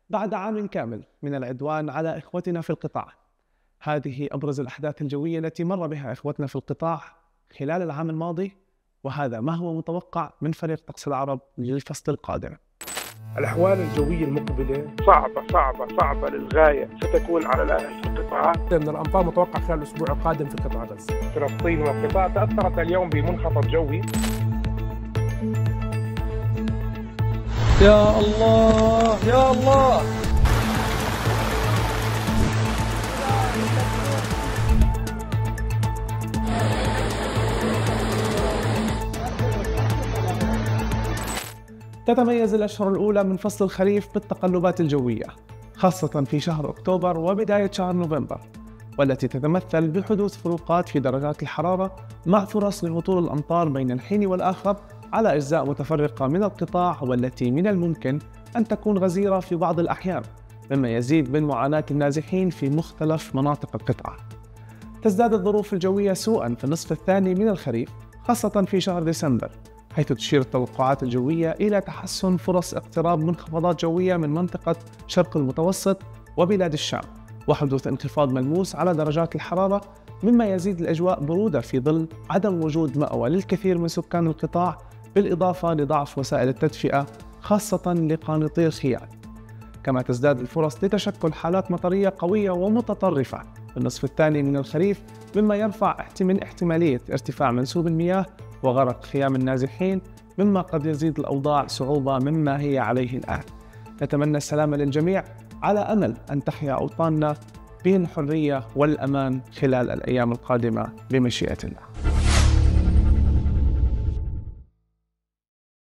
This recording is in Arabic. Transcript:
بعد عام كامل من العدوان على إخوتنا في القطاع. هذه أبرز الأحداث الجوية التي مر بها إخوتنا في القطاع خلال العام الماضي، وهذا ما هو متوقع من فريق طقس العرب للفصل القادم. الأحوال الجوية المقبلة صعبة للغاية ستكون على الأهل في القطاع. من الأمطار متوقع خلال الأسبوع القادم في قطاع غزة. فلسطين والقطاع تأثرت اليوم بمنخفض جوي. يا الله يا الله. تتميز الأشهر الأولى من فصل الخريف بالتقلبات الجوية، خاصة في شهر أكتوبر وبداية شهر نوفمبر، والتي تتمثل بحدوث فروقات في درجات الحرارة مع فرص لهطول الأمطار بين الحين والآخر على أجزاء متفرقة من القطاع، والتي من الممكن أن تكون غزيرة في بعض الأحيان، مما يزيد من معاناة النازحين في مختلف مناطق القطاع. تزداد الظروف الجوية سوءاً في النصف الثاني من الخريف، خاصة في شهر ديسمبر، حيث تشير التوقعات الجوية إلى تحسن فرص اقتراب منخفضات جوية من منطقة شرق المتوسط وبلاد الشام، وحدوث انخفاض ملموس على درجات الحرارة، مما يزيد الأجواء برودة في ظل عدم وجود مأوى للكثير من سكان القطاع، بالإضافة لضعف وسائل التدفئة خاصة لقانطي الخيال. كما تزداد الفرص لتشكل حالات مطرية قوية ومتطرفة في النصف الثاني من الخريف، مما يرفع من احتمالية ارتفاع منسوب المياه وغرق خيام النازحين، مما قد يزيد الأوضاع صعوبة مما هي عليه الآن. نتمنى السلامة للجميع، على أمل أن تحيا أوطاننا بالحرية والأمان خلال الأيام القادمة بمشيئة الله.